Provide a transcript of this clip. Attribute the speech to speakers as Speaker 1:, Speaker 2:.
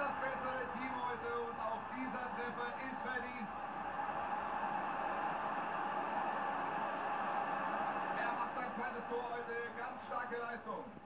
Speaker 1: das bessere Team heute und auch dieser Treffer ist verdient. Er macht sein zweites Tor heute, ganz starke Leistung.